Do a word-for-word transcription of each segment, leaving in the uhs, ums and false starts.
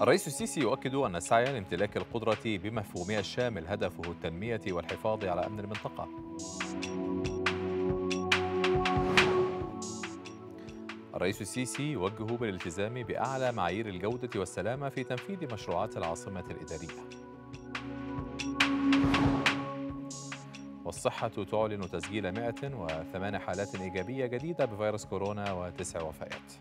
الرئيس السيسي يؤكد أن السعي لامتلاك القدرة بمفهومها الشامل هدفه التنمية والحفاظ على أمن المنطقة. الرئيس السيسي يوجه بالالتزام بأعلى معايير الجودة والسلامة في تنفيذ مشروعات العاصمة الإدارية. والصحة تعلن تسجيل مئة وثمانية حالات إيجابية جديدة بفيروس كورونا وتسع وفيات.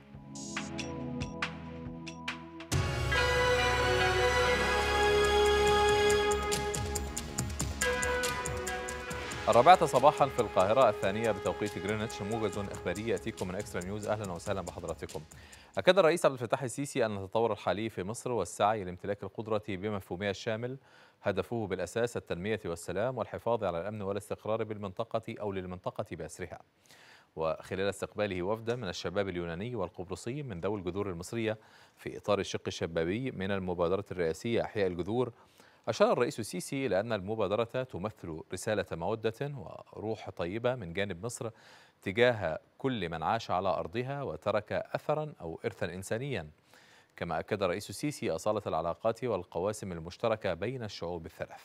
الرابعة صباحا في القاهرة، الثانية بتوقيت جرينتش، موجز إخباري يأتيكم من إكسترا نيوز. أهلا وسهلا بحضراتكم. أكد الرئيس عبد الفتاح السيسي أن التطور الحالي في مصر والسعي لامتلاك القدرة بمفهومها الشامل هدفه بالأساس التنمية والسلام والحفاظ على الأمن والاستقرار بالمنطقة أو للمنطقة بأسرها. وخلال استقباله وفدا من الشباب اليوناني والقبرصي من ذوي الجذور المصرية في إطار الشق الشبابي من المبادرة الرئاسية إحياء الجذور، أشار الرئيس السيسي إلى أن المبادرة تمثل رسالة مودة وروح طيبة من جانب مصر تجاه كل من عاش على أرضها وترك أثرا أو إرثا إنسانيا. كما أكد الرئيس السيسي أصالة العلاقات والقواسم المشتركة بين الشعوب الثلاث.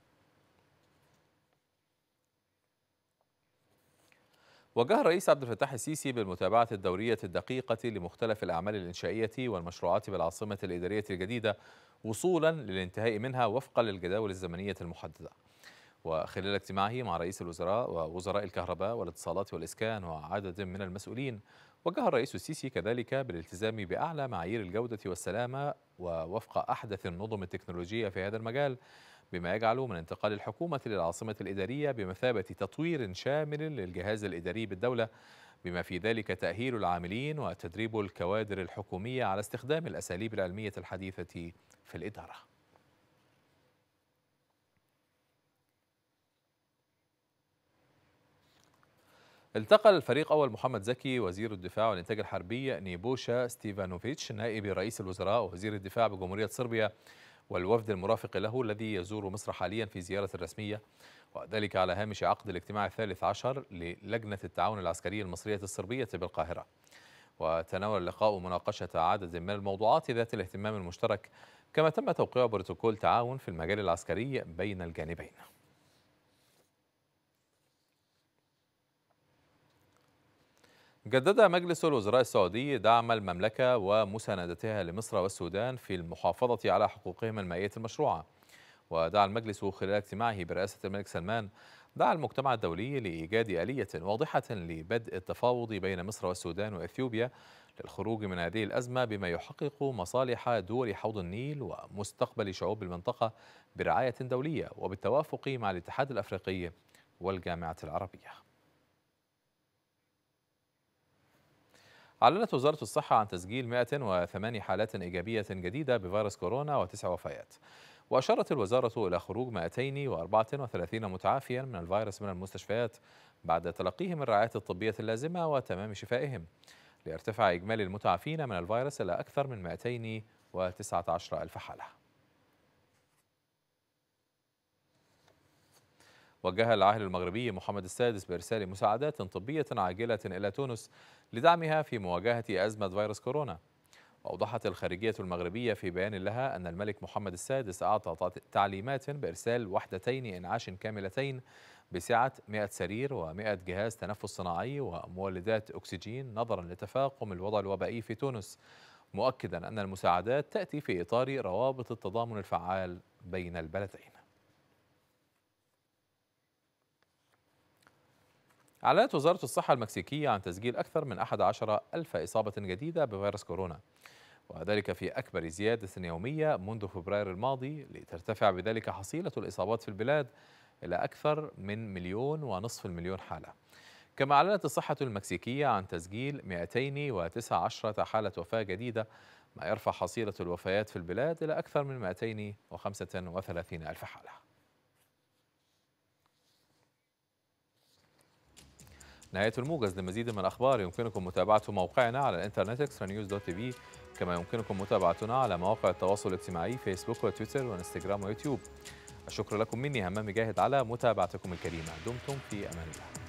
وجه الرئيس عبد الفتاح السيسي بالمتابعة الدورية الدقيقة لمختلف الأعمال الإنشائية والمشروعات بالعاصمة الإدارية الجديدة وصولا للانتهاء منها وفقا للجداول الزمنية المحددة. وخلال اجتماعه مع رئيس الوزراء ووزراء الكهرباء والاتصالات والإسكان وعدد من المسؤولين، وجه الرئيس السيسي كذلك بالالتزام بأعلى معايير الجودة والسلامة ووفق أحدث النظم التكنولوجية في هذا المجال، بما يجعل من انتقال الحكومة للعاصمة الإدارية بمثابة تطوير شامل للجهاز الإداري بالدولة، بما في ذلك تأهيل العاملين وتدريب الكوادر الحكومية على استخدام الأساليب العلمية الحديثة في الإدارة. التقى الفريق أول محمد زكي وزير الدفاع والإنتاج الحربي نيبوشا ستيفانوفيتش نائب رئيس الوزراء ووزير الدفاع بجمهورية صربيا والوفد المرافق له الذي يزور مصر حاليا في زيارة رسمية، وذلك على هامش عقد الاجتماع الثالث عشر للجنة التعاون العسكرية المصرية الصربية بالقاهرة. وتناول اللقاء مناقشة عدد من الموضوعات ذات الاهتمام المشترك، كما تم توقيع بروتوكول تعاون في المجال العسكري بين الجانبين. جدد مجلس الوزراء السعودي دعم المملكة ومساندتها لمصر والسودان في المحافظة على حقوقهم المائية المشروعة. ودعا المجلس خلال اجتماعه برئاسة الملك سلمان دعا المجتمع الدولي لإيجاد آلية واضحة لبدء التفاوض بين مصر والسودان وإثيوبيا للخروج من هذه الأزمة بما يحقق مصالح دول حوض النيل ومستقبل شعوب المنطقة برعاية دولية وبالتوافق مع الاتحاد الأفريقي والجامعة العربية. أعلنت وزارة الصحة عن تسجيل مئة وثمانية حالات إيجابية جديدة بفيروس كورونا وتسع وفيات. وأشارت الوزارة إلى خروج مئتين وأربعة وثلاثين متعافيا من الفيروس من المستشفيات بعد تلقيهم الرعاية الطبية اللازمة وتمام شفائهم، ليرتفع إجمالي المتعافين من الفيروس إلى أكثر من مئتين وتسعة عشر ألف حالة. وجه العاهل المغربي محمد السادس بإرسال مساعدات طبية عاجلة إلى تونس لدعمها في مواجهة أزمة فيروس كورونا. وأوضحت الخارجية المغربية في بيان لها أن الملك محمد السادس أعطى تعليمات بإرسال وحدتين إنعاش كاملتين بسعة مئة سرير ومئة جهاز تنفس صناعي ومولدات أكسجين نظرا لتفاقم الوضع الوبائي في تونس، مؤكدا أن المساعدات تأتي في إطار روابط التضامن الفعال بين البلدين. أعلنت وزارة الصحة المكسيكية عن تسجيل أكثر من أحد عشر ألف إصابة جديدة بفيروس كورونا، وذلك في أكبر زيادة يومية منذ فبراير الماضي، لترتفع بذلك حصيلة الإصابات في البلاد إلى أكثر من مليون ونصف المليون حالة. كما أعلنت الصحة المكسيكية عن تسجيل مئتين وتسعة عشر حالة وفاة جديدة، ما يرفع حصيلة الوفيات في البلاد إلى أكثر من مئتين وخمسة وثلاثين ألف حالة. نهاية الموجز. لمزيد من الأخبار يمكنكم متابعة موقعنا على الإنترنت إكسترا نيوز دوت تي في، كما يمكنكم متابعتنا على مواقع التواصل الاجتماعي فيسبوك وتويتر وانستغرام ويوتيوب. الشكر لكم مني همام جاهد على متابعتكم الكريمة. دمتم في أمان الله.